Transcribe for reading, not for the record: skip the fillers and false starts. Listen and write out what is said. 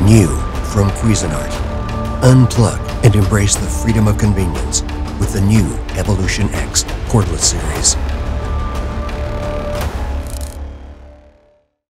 New from Cuisinart. Unplug and embrace the freedom of convenience with the new EvolutionX Cordless series.